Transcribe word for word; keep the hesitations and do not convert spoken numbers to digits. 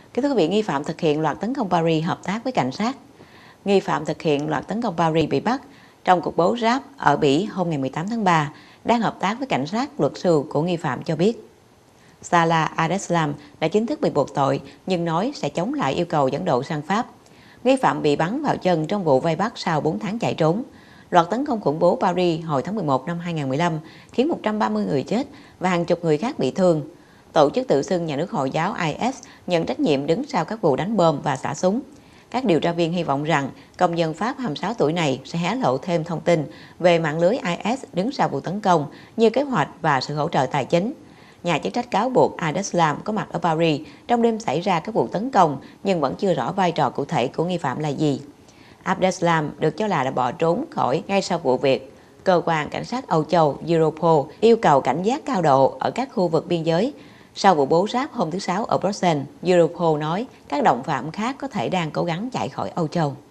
Kính thưa quý vị, nghi phạm thực hiện loạt tấn công Paris hợp tác với cảnh sát. Nghi phạm thực hiện loạt tấn công Paris bị bắt trong cuộc bố giáp ở Bỉ hôm ngày mười tám tháng ba đang hợp tác với cảnh sát, luật sư của nghi phạm cho biết. Salah Abdeslam đã chính thức bị buộc tội nhưng nói sẽ chống lại yêu cầu dẫn độ sang Pháp. Nghi phạm bị bắn vào chân trong vụ vây bắt sau bốn tháng chạy trốn. Loạt tấn công khủng bố Paris hồi tháng mười một năm hai nghìn không trăm mười lăm khiến một trăm ba mươi người chết và hàng chục người khác bị thương. Tổ chức tự xưng nhà nước Hồi giáo I S nhận trách nhiệm đứng sau các vụ đánh bom và xả súng. Các điều tra viên hy vọng rằng công dân Pháp hai mươi sáu tuổi này sẽ hé lộ thêm thông tin về mạng lưới I S đứng sau vụ tấn công như kế hoạch và sự hỗ trợ tài chính. Nhà chức trách cáo buộc Abdeslam có mặt ở Paris trong đêm xảy ra các vụ tấn công nhưng vẫn chưa rõ vai trò cụ thể của nghi phạm là gì. Abdeslam được cho là đã bỏ trốn khỏi ngay sau vụ việc. Cơ quan cảnh sát Âu Châu Europol yêu cầu cảnh giác cao độ ở các khu vực biên giới. Sau vụ bố giáp hôm thứ Sáu ở Bruxelles, Europol nói các đồng phạm khác có thể đang cố gắng chạy khỏi Âu Châu.